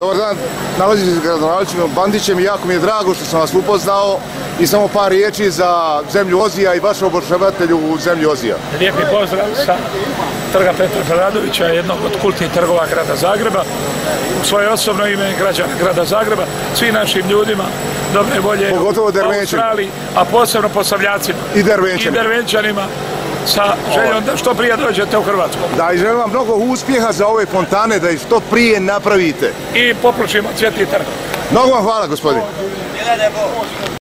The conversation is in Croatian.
Dobar dan, nalazim se s gradonačelnikom Bandićem i jako mi je drago što sam vas upoznao i samo par riječi za zemlju Ozija i vaš obožavatelj u zemlji Ozija. Lijepi pozdrav sa trga Petra Preradovića, jednog od kultnih trgova grada Zagreba. U svoje osobno ime građana grada Zagreba, svim našim ljudima dobre volje u Australiji, a posebno Posavljacima i Dervenčanima sa željom da što prije dođete u Hrvatsku. Da, i želim vam mnogo uspjeha za ove fontane, da ih što prije napravite. I popločimo Cvjetni trg. Mnogo vam hvala, gospodin.